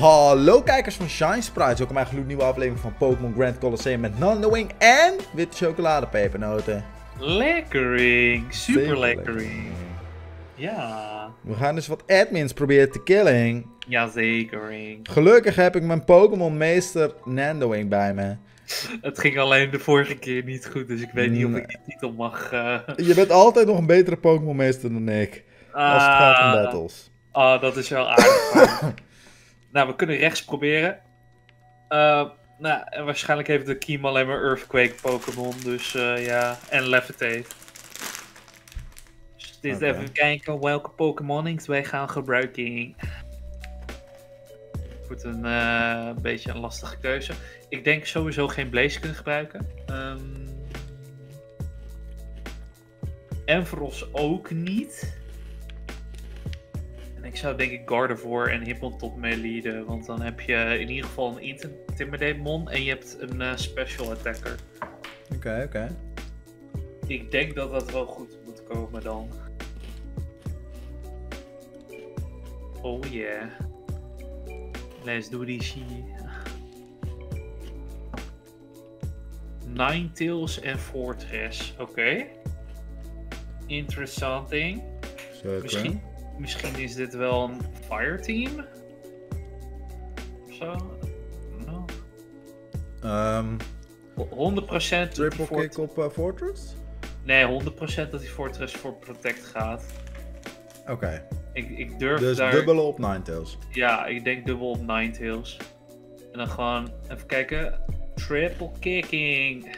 Hallo kijkers van Shine Sprites, welkom bij een gloednieuwe aflevering van Pokémon Grand Colosseum met Nandowing en witte chocoladepepernoten. Lekkering, super Zeker lekkering. Ja. We gaan dus wat admins proberen te killen. Jazeker. Gelukkig heb ik mijn Pokémon meester Nandowing bij me. Het ging alleen de vorige keer niet goed, dus ik weet niet of ik die titel mag... Je bent altijd nog een betere Pokémon meester dan ik, als het gaat om battles. Dat is wel aardig. Nou, we kunnen rechts proberen. Nou, en waarschijnlijk heeft de Kiem alleen maar Earthquake Pokémon, dus ja. En Levitate. Dus dit even kijken welke Pokémonings wij gaan gebruiken. Het wordt een beetje een lastige keuze. Ik denk sowieso geen Blaze kunnen gebruiken. Enferos ook niet. En ik zou denk ik Gardevoir en Hippotop mee leaden. Want dan heb je in ieder geval een Intimidate Mon en je hebt een Special Attacker. Oké. Ik denk dat dat wel goed moet komen dan. Oh yeah. Let's do this shit. Ninetales en Fortress. Oké. Interesting. Misschien is dit wel een Fireteam? Of zo? No. 100% Triple kick op Fortress? Nee, 100% dat die Fortress voor Protect gaat. Oké. Ik durf dus daar... dubbele op Ninetales. Ja, ik denk dubbel op Ninetales. En dan gewoon, even kijken. Triple kicking.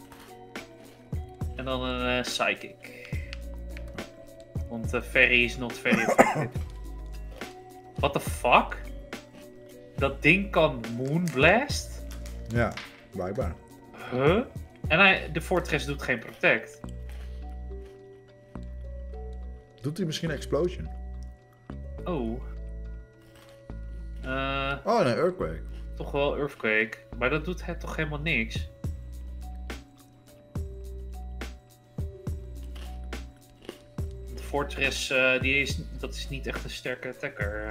En dan een Psychic. Want Fairy is not very effective. What the fuck? Dat ding kan Moonblast? Ja, blijkbaar. Huh? En de Fortress doet geen Protect. Doet hij misschien Explosion? Oh. Oh nee, Earthquake. Toch wel Earthquake. Maar dat doet het toch helemaal niks? De Fortress, dat is niet echt een sterke attacker.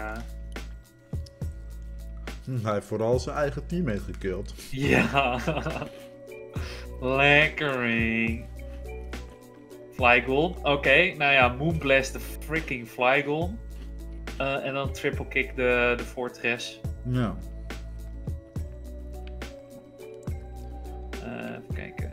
Hij heeft vooral zijn eigen teammate gekillt. Ja. Lekkering. Flygon. Oké, nou ja, Moonblast de freaking Flygon. En dan triple kick de Fortress. Ja. Even kijken.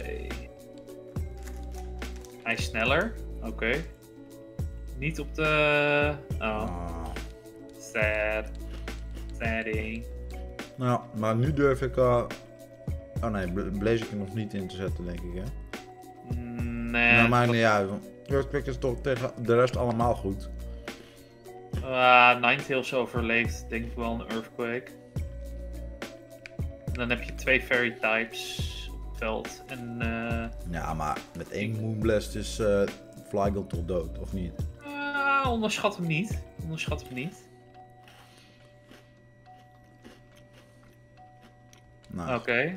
Hij is sneller. Oké. Niet op de... Oh. Sad. Sadie. Nou, maar nu durf ik... Oh nee, blaze ik er nog niet in te zetten, denk ik, hè? Nee. Nou, maakt niet uit. Earthquake is toch tegen de rest allemaal goed. Ninetales overleeft denk ik wel een Earthquake. En dan heb je 2 Fairy types op het veld. En, ja, maar met 1 Moonblast is Flygon toch dood, of niet? Onderschat hem niet. Onderschat hem niet. Nice. Oké.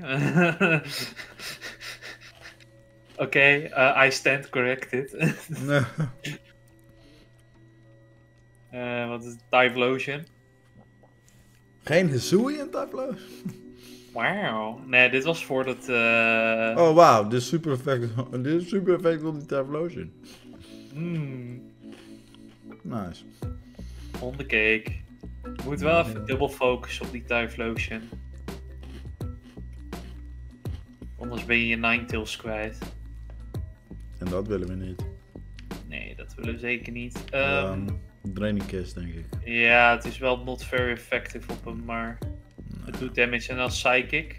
Oké, I stand corrected. Wat is het? Typhlosion? Geen Hisuian Typhlosion? Wauw. Nee, dit was voor dat... Oh wauw, dit is super effect op die Typhlosion. Nice. Hondencake. Moet wel even dubbel focussen op die Typhlosion. Anders ben je je Ninetales kwijt. En dat willen we niet. Nee, dat willen we zeker niet. Draining Kiss, denk ik. Ja, het is wel not very effective op hem, maar het doet damage. En dan Psychic.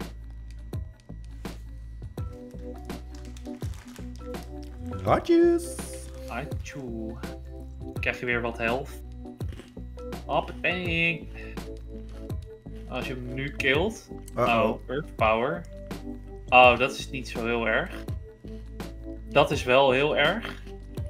Ratjes! Achoo. Dan krijg je weer wat health. Hoppatang. Als je hem nu killt. Oh, Earth Power. Oh, dat is niet zo heel erg. Dat is wel heel erg.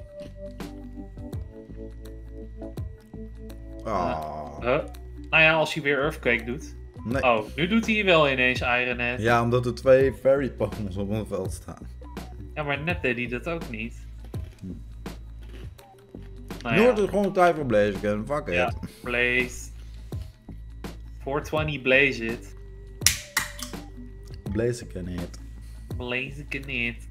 Nou ja, als hij weer Earthquake doet. Nee. Oh, nu doet hij wel ineens Iron Head. Ja, omdat er 2 Fairy Pokémon op het veld staan. Ja, maar net deed hij dat ook niet. Nu wordt het gewoon tijd voor Blaziken. Fuck it. Ja, Blaze. 420 Blaze It. Blaziken niet. Blaziken niet.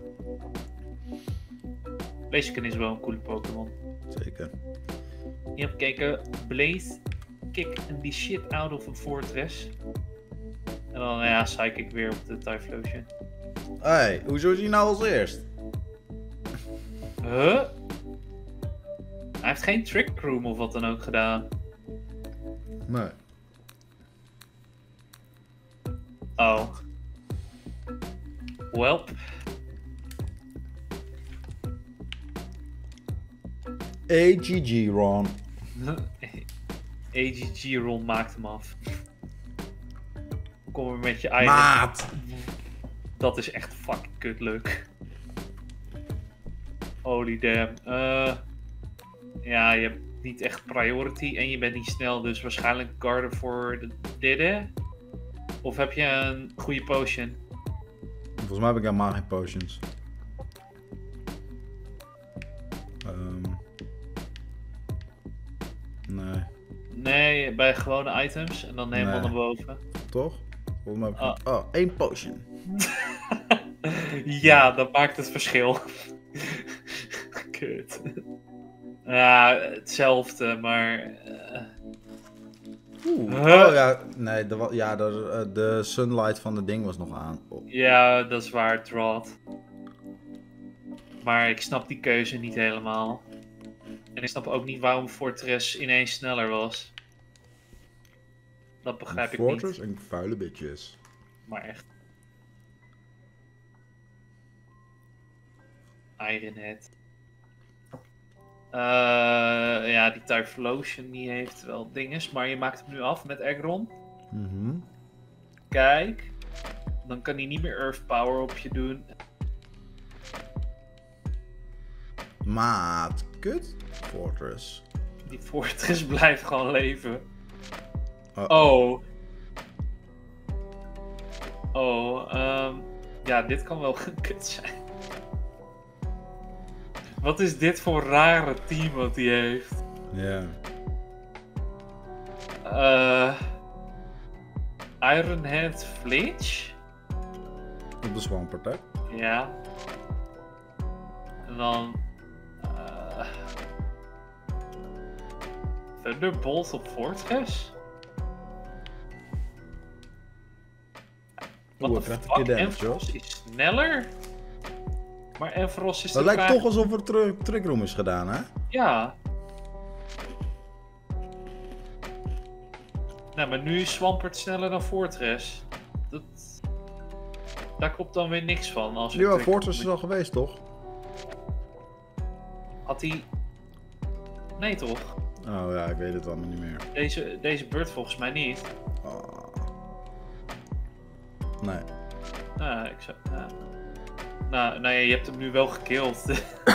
Blaziken is wel een coole Pokémon. Zeker. Je hebt gekeken. Blaze kick the shit out of a fortress. En dan ja, Psychic weer op de Typhlosion. Hey, hoezo is hij nou als eerst? Huh? Hij heeft geen Trick Room of wat dan ook gedaan. Nee. Oh. Welp. AGG, Ron. AGG Ron maakt hem af. Kom maar met je eigen. Maat! Dat is echt fucking kut leuk. Holy damn. Ja, je hebt niet echt priority en je bent niet snel, dus waarschijnlijk garden voor de derde. Of heb je een goede potion? Volgens mij heb ik helemaal geen potions. Nee. Nee, bij gewone items en dan helemaal Nee. naar boven. Toch? Volgens mij heb ik... Oh, 1 potion. Ja, dat maakt het verschil. Kut. Ja, hetzelfde, maar... Oeh. Huh? Oh ja, nee, de sunlight van het ding was nog aan. Oh. Ja, dat is waar, Drought. Maar ik snap die keuze niet helemaal. En ik snap ook niet waarom Fortress ineens sneller was. Dat begrijp ik Fortress niet. en vuile bitches. Maar echt. Ironhead. Ja, die Typhlosion die heeft wel dinges, maar je maakt hem nu af met Aggron. Mhm. Kijk. Dan kan hij niet meer Earth Power op je doen. Maat, kut. Fortress. Die Fortress blijft gewoon leven. Oh. Ja, dit kan wel kut zijn. Wat is dit voor rare team wat hij heeft? Ja. Ironhead Flinch? Op de Swampert, hè? Ja. En dan... Thunderbolt op Fortress? Oeh, Wat de hij krijgt een fuck? keer damage, Enfrost is sneller? Maar Enfrost is Het de lijkt vraag... toch alsof er trickroom is gedaan, hè? Ja. Nou, maar nu is Swampert sneller dan Fortress. Daar klopt dan weer niks van. Als Ja, Fortress is al geweest, toch? Had hij... Nee, toch? Oh ja, ik weet het allemaal niet meer. Deze beurt volgens mij niet. Oh. Nee. Nou, ik zou... Nou ja, je hebt hem nu wel gekillt.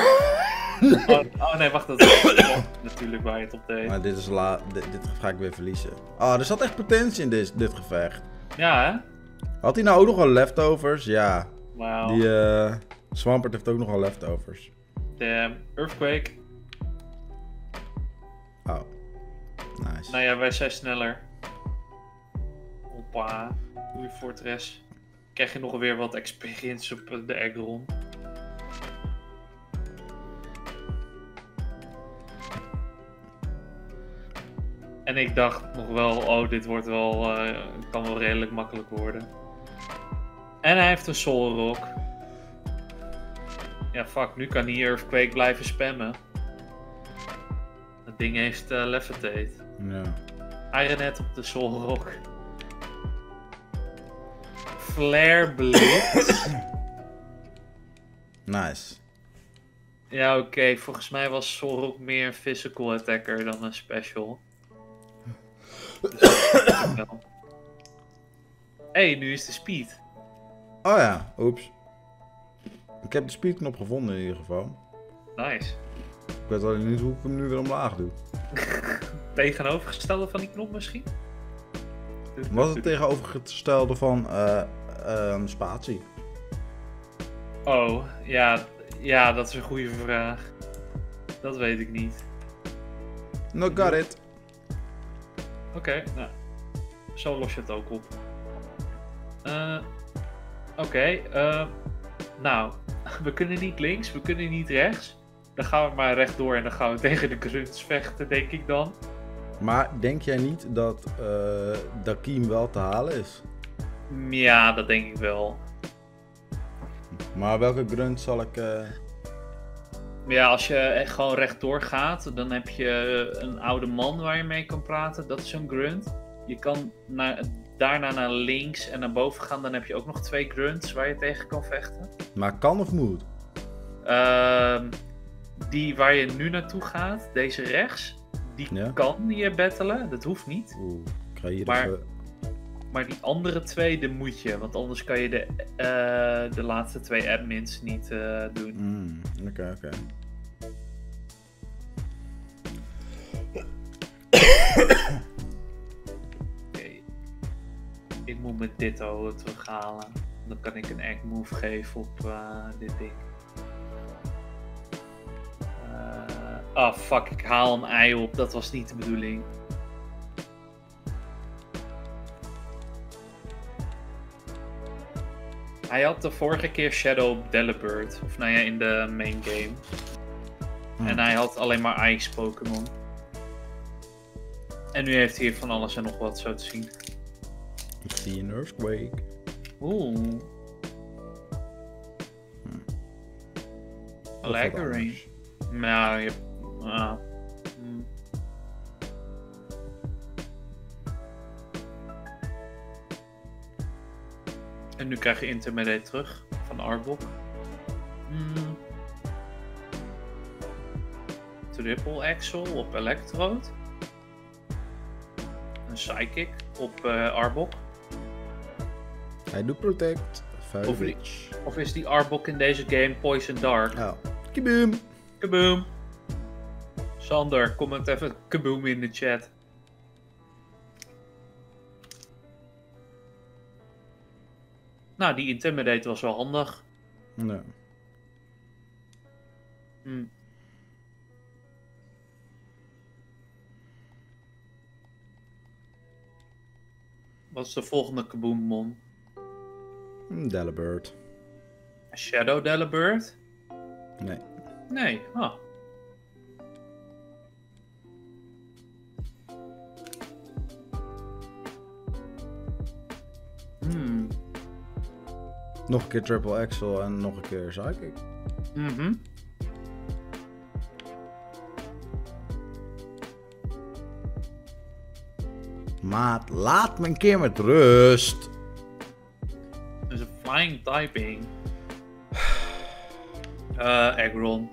oh nee, wacht. Dat is natuurlijk waar je het op deed. Maar dit is dit ga ik weer verliezen. Ah, er zat echt potentie in dit gevecht. Ja, hè? Had hij nou ook nog wel leftovers? Ja. Wauw. Die Swampert heeft ook nog wel leftovers. Damn. Earthquake. Oh. Nice. Nou ja, wij zijn sneller. Hoppa. Doe je Fortress. Krijg je nog weer wat experience op de Aggron. En ik dacht nog wel, oh dit wordt wel, kan wel redelijk makkelijk worden. En hij heeft een Soul Rock. Ja fuck, nu kan hij Earthquake blijven spammen. Dat ding heeft Levitate. Ja. Ironhead op de Soul Rock. Flare Blitz. Nice. Ja, oké. Volgens mij was Soul Rock meer een physical attacker dan een special. Hey, nu is de speed. Oh ja, oeps. Ik heb de speedknop gevonden in ieder geval. Nice. Ik weet alleen niet hoe ik hem nu weer omlaag doe. Tegenovergestelde van die knop misschien? Was het tegenovergestelde van spatie? Oh, ja, dat is een goede vraag. Dat weet ik niet. No, got it. Oké, nou. Zo los je het ook op. Oké, nou, we kunnen niet links, we kunnen niet rechts. Dan gaan we maar rechtdoor en dan gaan we tegen de grunts vechten, denk ik dan. Maar denk jij niet dat Dakim wel te halen is? Ja, dat denk ik wel. Maar welke grunt zal ik... Ja, als je gewoon rechtdoor gaat, dan heb je een oude man waar je mee kan praten. Dat is een grunt. Je kan daarna naar links en naar boven gaan. Dan heb je ook nog 2 grunts waar je tegen kan vechten. Maar kan of moet? Die waar je nu naartoe gaat, deze rechts, die kan je battelen. Dat hoeft niet. Oeh, ik ga hier maar die andere 2, de moet je. Want anders kan je de laatste 2 admins niet doen. Oké. Ik moet mijn ditto terughalen. Dan kan ik een egg move geven op dit ding. Fuck, ik haal een ei op. Dat was niet de bedoeling. Hij had de vorige keer Shadow op Delibird. Of nou ja, in de main game. En hij had alleen maar Ice Pokémon. En nu heeft hij hier van alles en nog wat zo te zien. Ik zie een Earthquake. Oeh. Lekker range. Nou, je... En nu krijg je Intimidate terug van Arbok. Triple Axel op Electrode. Een Psychic op Arbok. Hij doet Protect. Of is die Arbok in deze game Poison Dark? Oh. Kaboom! Kaboom! Sander, comment even kaboom in de chat. Nou, die Intimidate was wel handig. Nee. Wat is de volgende kaboommon? Delibird. Shadow Delibird? Nee. Nee, Nog een keer Triple Axel en nog een keer Psychic. Maat, laat me een keer met rust. Dat is een flying typing. Aggron.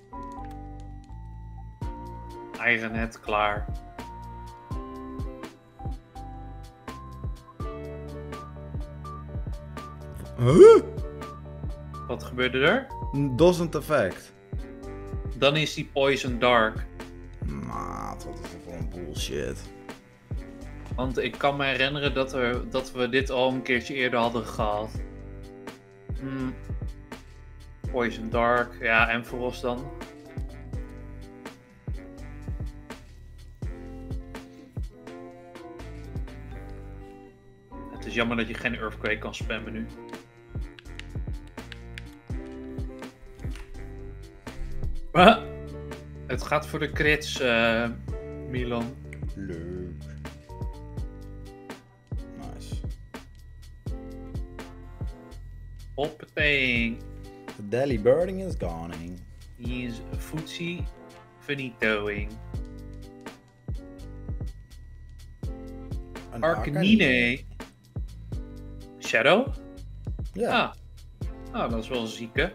Eigen net klaar. Huh? Wat gebeurde er? Doesn't affect. Dan is die Poison Dark. Maat, wat is dat voor een bullshit. Want ik kan me herinneren dat we dit al een keertje eerder hadden gehad. Poison Dark, ja, Ampharos dan. Het is jammer dat je geen Earthquake kan spammen nu. Het gaat voor de crits, Milan. Leuk. Nice. Hoppatee. The Delibirding is gone. He is footsie finitoing. Arcanine. Shadow? Ja. Ah, dat is wel zieke.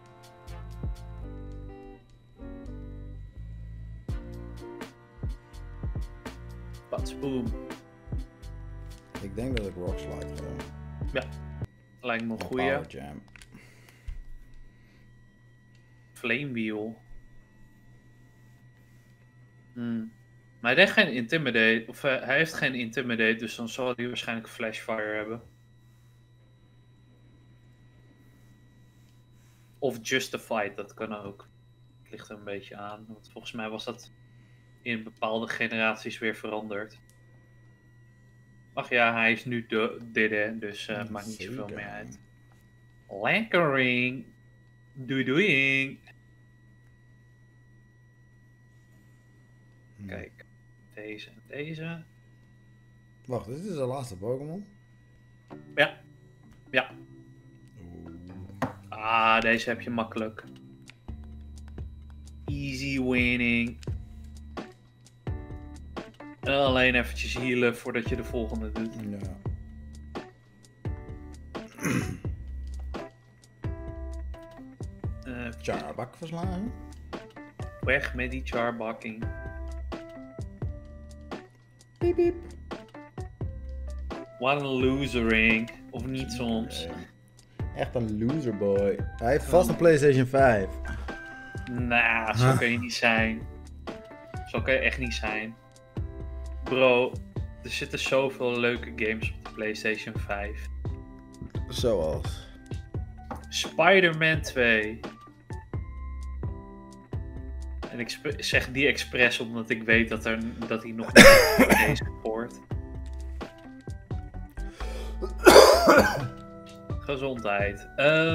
Boom. Ik denk dat ik Rock Slide ga doen. Ja, lijkt me een goeie. Power Jam. Flame Wheel. Maar hij heeft geen Intimidate, of hij heeft geen Intimidate, dus dan zal hij waarschijnlijk Flashfire hebben. Of Justified, dat kan ook. Het ligt er een beetje aan, want volgens mij was dat in bepaalde generaties weer veranderd. Ach ja, hij is nu dit, hè, dus maakt niet zoveel meer uit. Lekkering. Doei. Kijk, deze en deze. Wacht, dit is de laatste Pokémon? Ja. Ah, deze heb je makkelijk. Easy winning. En alleen eventjes healen voordat je de volgende doet. Ja. Charbak verslagen? Weg met die charbakking. Piep piep. Wat een losering. Of niet soms. Echt een loser boy. Hij heeft vast een PlayStation 5. Nou, zo kun je niet zijn. Zo kun je echt niet zijn. Bro, er zitten zoveel leuke games op de PlayStation 5. Zoals? Spider-Man 2. En ik zeg die expres omdat ik weet dat hij nog niet op deze support. Gezondheid.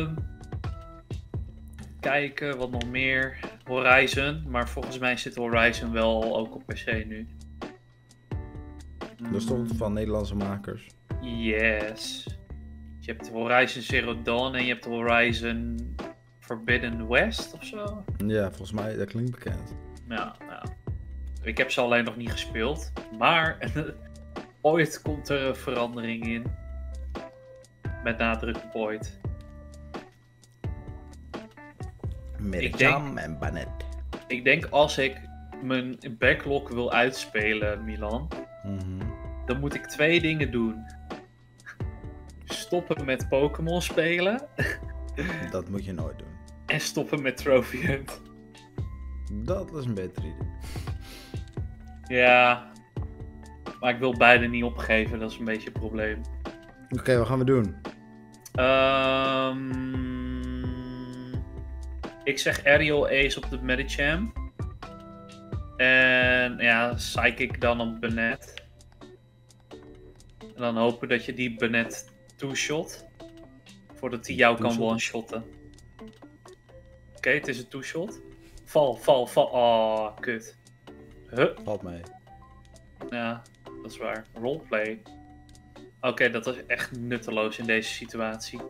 Kijken, wat nog meer. Horizon, maar volgens mij zit Horizon wel ook op PC nu. Dat stond van Nederlandse makers. Yes. Je hebt Horizon Zero Dawn en je hebt Horizon Forbidden West of zo. Ja, volgens mij, dat klinkt bekend. Ja. Ik heb ze alleen nog niet gespeeld. Maar ooit komt er een verandering in. Met nadruk op ooit. Met Jam en Banet. Ik denk als ik mijn backlog wil uitspelen, Milan, dan moet ik 2 dingen doen. Stoppen met Pokémon spelen. Dat moet je nooit doen. En stoppen met Trophy Hunt. Dat is een beter idee. Ja. Maar ik wil beide niet opgeven, dat is een beetje het probleem. Oké, wat gaan we doen? Ik zeg Aerial Ace op de Medicham. En ja, Psychic dan op Banette. En dan hopen dat je die Banette two-shot. Voordat hij jou kan one-shotten. Oké, het is een two-shot. Val. Oh, kut. Valt mee. Ja, dat is waar. Roleplay. Oké, dat is echt nutteloos in deze situatie.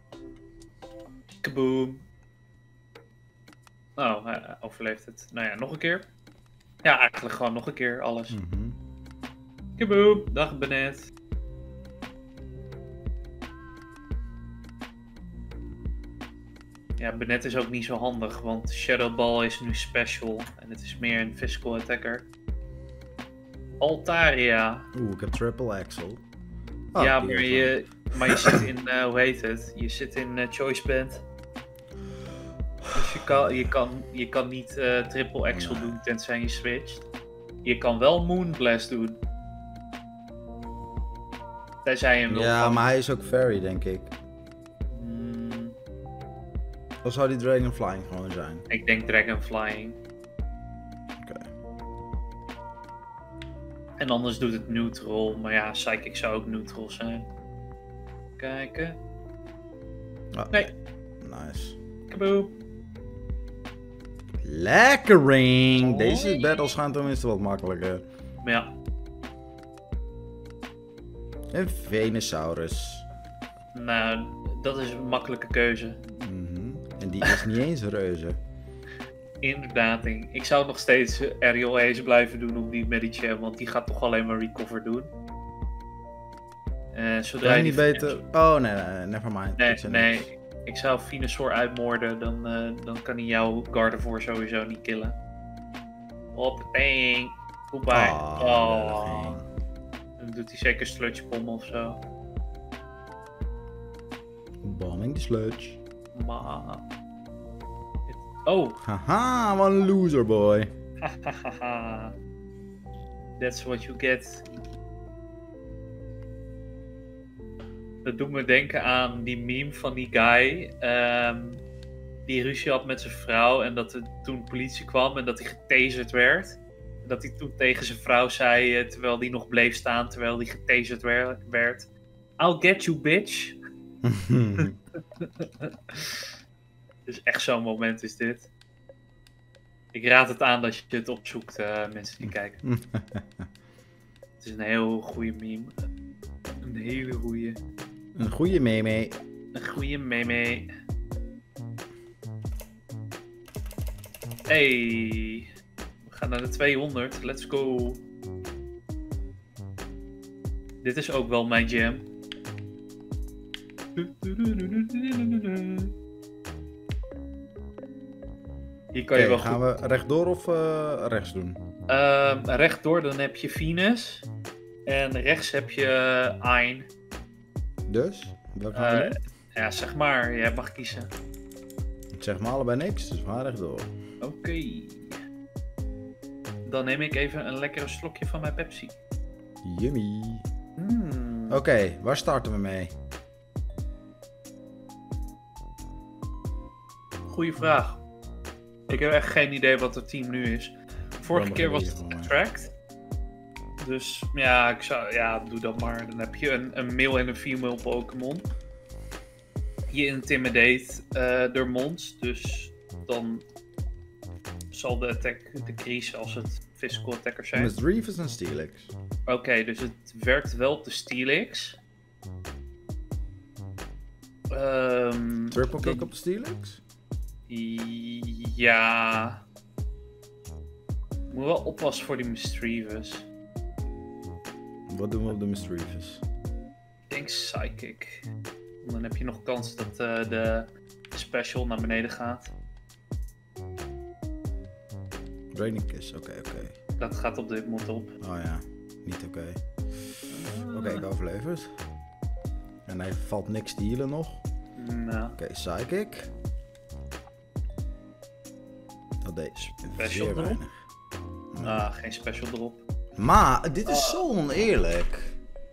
Kaboom. Oh, hij overleeft het. Nou ja, nog een keer. Ja, eigenlijk gewoon nog een keer alles. Kaboom. Dag Benet. Ja, Benet is ook niet zo handig, want Shadow Ball is nu special. En het is meer een physical attacker. Altaria. Ik heb triple axel. Ja, maar je zit in, hoe heet het? Je zit in Choice Band. Dus je kan niet triple axel doen tenzij je switcht. Je kan wel Moonblast doen. Tenzij je hem wil Ja, maar hij is ook fairy, denk ik. Of zou die Dragon Flying gewoon zijn? Ik denk Dragon Flying. Oké. En anders doet het neutral. Maar ja, Psychic zou ook neutral zijn. Kijken. Nee. Nice. Kaboom. Lekkering! Deze battles gaan tenminste wat makkelijker. Ja. Een Venusaurus. Nou, dat is een makkelijke keuze. En die is niet eens reuze. Inderdaad. Ik zou nog steeds Aerial Ace blijven doen op die Medicham, want die gaat toch alleen maar recover doen. Zodra je niet beter... Oh, nee, nevermind. Nee. Ik zou Venusaur uitmoorden, dan kan hij jouw Gardevoir sowieso niet killen. Hoppatee. Goodbye. Dan doet hij zeker Sludge Bomb of zo. Bombing the sludge. Maar... Oh. Haha, wat een loser boy. That's what you get. Dat doet me denken aan die meme van die guy die ruzie had met zijn vrouw en dat er toen politie kwam en dat hij getaserd werd. dat hij toen tegen zijn vrouw zei, terwijl die nog bleef staan, terwijl die getaserd werd. I'll get you, bitch. Dus echt zo'n moment is dit. Ik raad het aan dat je het opzoekt, mensen die kijken. Het is een heel goede meme. Een hele goede. Een goede meme. Een goede meme. Hey. We gaan naar de 200. Let's go. Dit is ook wel mijn jam. Hier kan je wel gaan we rechtdoor of rechts doen? Rechtdoor, dan heb je Venus. En rechts heb je Ein. Dus? Wat gaan we doen? Ja, zeg maar. Jij mag kiezen. Ik zeg maar allebei niks, dus we gaan rechtdoor. Oké. Dan neem ik even een lekkere slokje van mijn Pepsi. Yummy. Oké, waar starten we mee? Goeie vraag. Ik heb echt geen idee wat het team nu is. Vorige keer was het Attract. Dus ja, doe dat maar. Dan heb je een male en een female Pokémon. Je intimidate door mons. Dus dan zal de attack decrease als het physical attackers zijn. Misdreavus en Steelix. Oké, dus het werkt wel op de Steelix. Triple kick op de Steelix? Ja. Moet wel oppassen voor die Misdreavus. Wat doen we op de Misdreavus? Ik denk Psychic. Dan heb je nog kans dat de special naar beneden gaat. Draining Kiss, oké. Dat gaat op dit moment op. Oh ja, niet oké. Oké, ik overleef het. En hij valt niks te healen nog. Nou. Oké, Psychic. Dat deed Special zeer drop? weinig. Geen special drop. Maar, dit is zo oneerlijk.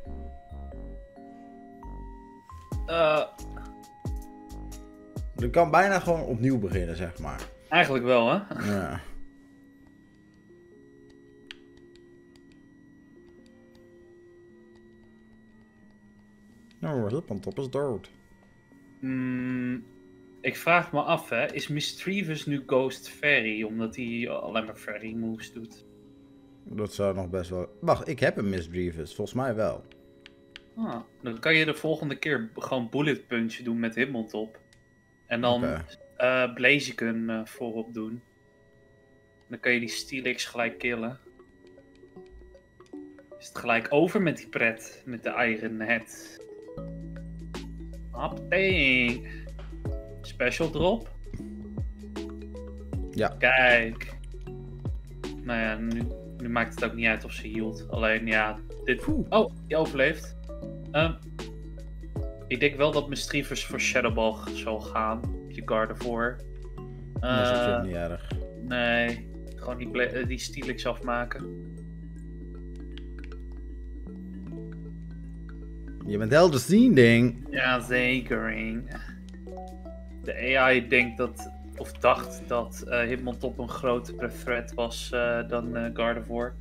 Je kan bijna gewoon opnieuw beginnen, zeg maar. Eigenlijk wel, hè? Ja. Nou, Hippantop is dood. Ik vraag me af, hè. Is Misdreavus nu Ghost Fairy? Omdat hij alleen maar Fairy moves doet. Dat zou nog best wel... Wacht, ik heb een Misdreavus. Volgens mij wel. Dan kan je de volgende keer gewoon Bullet Punch doen met Hippantop. En dan Blaziken voorop doen. Dan kan je die Steelix gelijk killen. Is het gelijk over met die pret. Met de Iron Head. Hopping. Special drop. Ja. Kijk. Nou ja, nu maakt het ook niet uit of ze hield. Alleen ja, dit... Oh, je overleeft. Ik denk wel dat Misdreavus voor Shadowball zal gaan. Je guard ervoor. Dat is op zich niet erg. Nee, gewoon die Steelix afmaken. Je bent helder zien, ding. Ja, zeker. De AI denkt dat, of dacht dat Hitmontop een grotere threat was dan Gardevoir.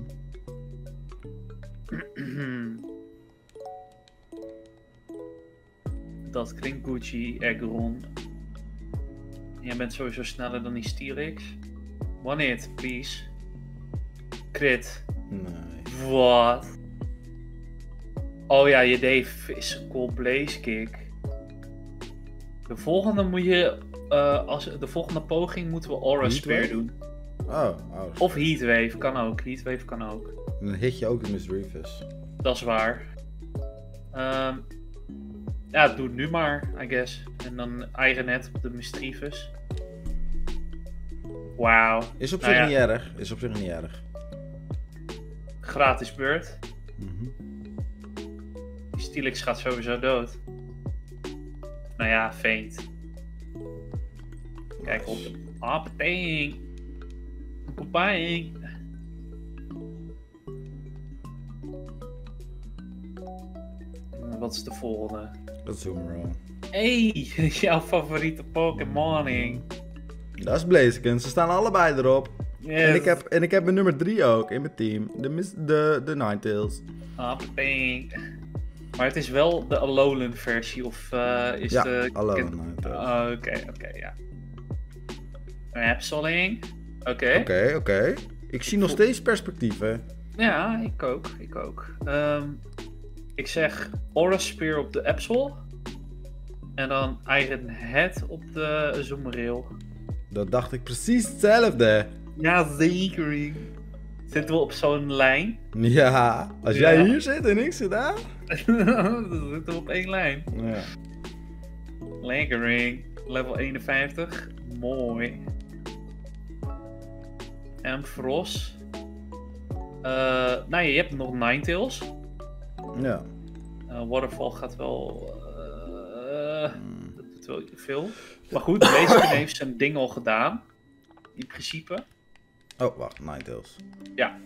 Dat klinkt Gucci, Aggron. Jij bent sowieso sneller dan die Steelix. One hit, please. Crit. Nee. Wat? Oh ja, je deed Physical Blaze Kick. De volgende moet je... de volgende poging moeten we Aura Sphere doen. Of Heatwave, kan ook. Heatwave kan ook. Dan hit je ook de Misdreavus. Dat is waar. Ja, doe het nu maar, I guess. En dan Iron Head op de Misdreavus. Wauw. Is op zich niet erg. Gratis beurt. Die Steelix gaat sowieso dood. Nou ja, faint. Kijk op. Hopping. Goodbye. Wat is de volgende? Dat is Zoomerol. Hey, jouw favoriete Pokémon. Dat is Blaziken, ze staan allebei erop. Yes. En ik heb mijn nummer 3 ook in mijn team. De Ninetales. Bang. Maar het is wel de Alolan versie, of is Ja, de... Alolan Ninetales. Oké, ja. Absoling. Oké. Oké. Ik zie nog steeds perspectief, hè. Ja, ik ook. Ik zeg Aura Spear op de Absol. En dan Iron Head op de Zoomereel. Dat dacht ik precies hetzelfde. Ja, zeker. Zitten we op zo'n lijn? Ja, als jij hier zit en ik zit daar. Dan zitten we op één lijn. Ja. Lekkering. Level 51. Mooi. Ampharos. Nou, je hebt nog Ninetales. Ja. Waterfall gaat wel... dat doet wel veel. Maar goed, Blaziken heeft zijn ding al gedaan. In principe. Oh, wacht. Ninetales. Ja.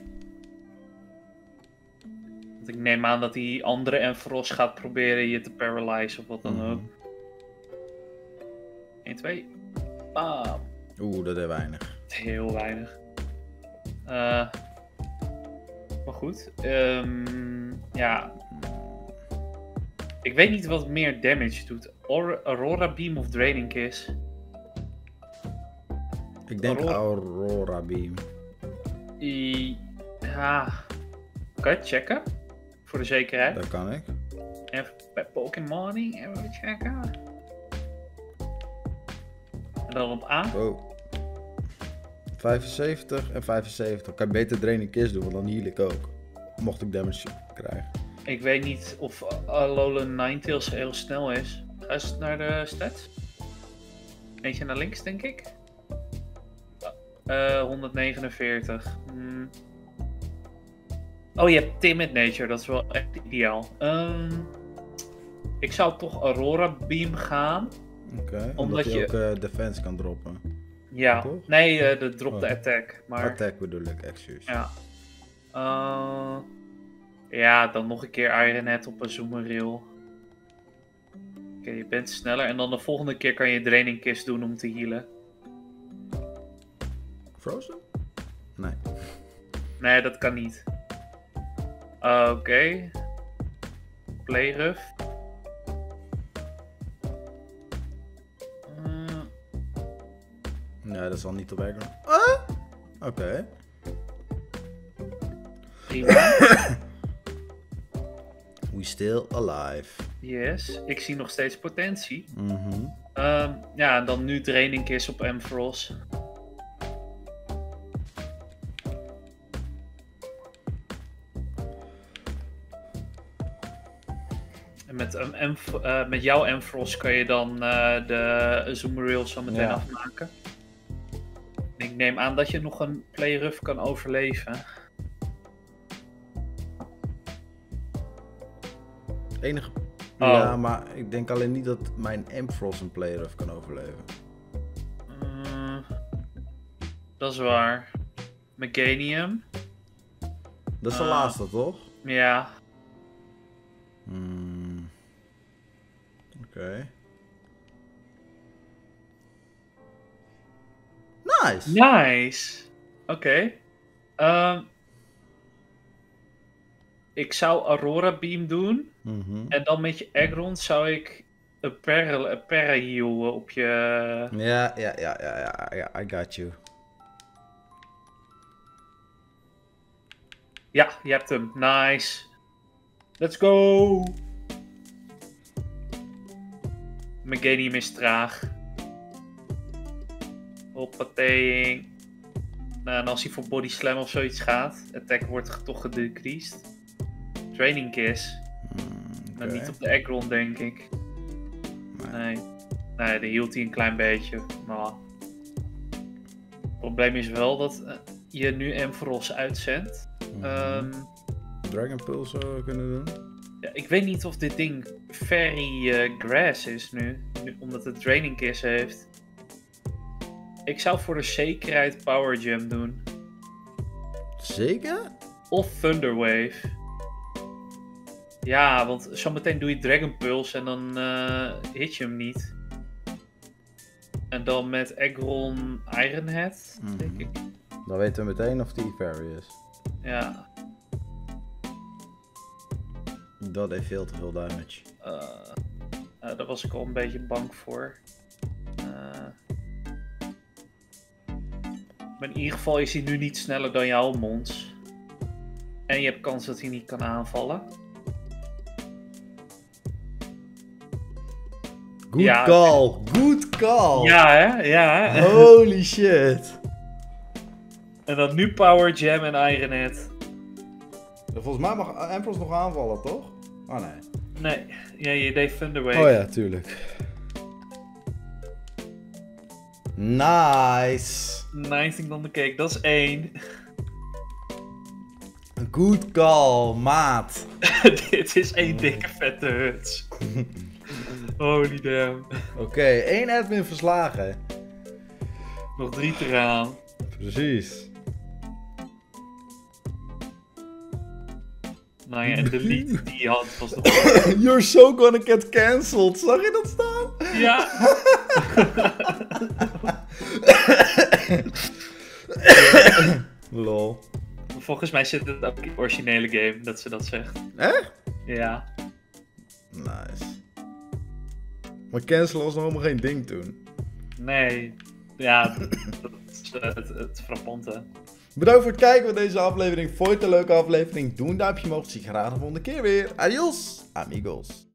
Want ik neem aan dat die andere Ampharos gaat proberen je te paralyzen of wat dan ook. 1, 2. Bam. Oeh, dat is weinig. Heel weinig. Maar goed. Ja. Ik weet niet wat meer damage doet. Aurora Beam of Draining Kiss. Ik denk Aurora Beam. Ja. Oké, checken. Voor de zekerheid. Dat kan ik. Even bij Pokémon even checken. En dan op A. Oh. 75 en 75. Kan je beter Draining Kiss doen, want dan heal ik ook. Mocht ik damage krijgen. Ik weet niet of Alolan Ninetales heel snel is. Ga eens naar de stats. Eentje naar links, denk ik. 149. Oh, je hebt Timid Nature. Dat is wel echt ideaal. Ik zou toch Aurora Beam gaan. Oké, omdat je ook defense kan droppen. Ja, toch? nee, de drop de attack. Maar... Attack bedoel ik, excuus. Ja. Ja, dan nog een keer Iron Head op een Zoomereel. Oké, je bent sneller. En dan de volgende keer kan je Draining Kiss doen om te healen. Frozen? Nee. Nee, dat kan niet. Oké. Playrough. Nee, dat zal niet op werken. Oké. Prima. We still alive. Yes, ik zie nog steeds potentie. Mhm. Ja, en dan nu Draining Kiss op Ampharos. En met jouw Ampharos kan je dan de Zoomereel zo meteen afmaken. En ik neem aan dat je nog een Playrough kan overleven. Enige... Ja, maar ik denk alleen niet dat mijn Ampharos een Playrough kan overleven. Dat is waar. Meganium. Dat is de laatste, toch? Ja. Oké. Nice! Nice! Oké. Ik zou Aurora Beam doen. En dan met je Aggron zou ik een Para-heal op je... Ja, I got you. Ja, je hebt hem. Nice. Let's go! Meganium is traag. Hoppatee. Nou, en als hij voor Body Slam of zoiets gaat, attack wordt toch gedecreased. Draining Kiss. Maar niet op de Aggron, denk ik. Nee, daar hield hij een klein beetje. Maar... Het probleem is wel dat je nu Ampharos uitzendt. Dragon Pulse kunnen doen? Ja, ik weet niet of dit ding Fairy Grass is nu, omdat het Draining Kiss heeft. Ik zou voor de zekerheid Power Gem doen. Zeker? Of Thunder Wave. Ja, want zometeen doe je Dragon Pulse en dan hit je hem niet. En dan met Aggron Iron Head, denk ik. Dan weten we meteen of die fairy is. Ja. Dat heeft veel te veel damage. Daar was ik al een beetje bang voor. Maar in ieder geval is hij nu niet sneller dan jouw Mons. En je hebt kans dat hij niet kan aanvallen. Good call, good call. Ja, hè? Ja, hè? Holy shit. En dan nu Power Jam en Ironet. Volgens mij mag Ampros nog aanvallen, toch? Oh nee. Nee, ja, je deed Thunderwave. Oh ja, tuurlijk. Nice. 19 on the cake, dat is 1. Good call, maat. Dit is 1 dikke vette huts. Holy damn. Oké, 1 admin verslagen. Nog 3 te gaan. Precies. Nou ja, en de lead die je had was nog... You're so gonna get cancelled. Zag je dat staan? Ja. Lol. Volgens mij zit het ook in het originele game dat ze dat zegt. Echt? Ja. Nice. Maar cancelen was nog helemaal geen ding toen. Nee. Ja, dat is het frappante. Bedankt voor het kijken van deze aflevering. Vond je het een leuke aflevering? Doe een duimpje omhoog. Zie je graag de volgende keer weer. Adios, amigos.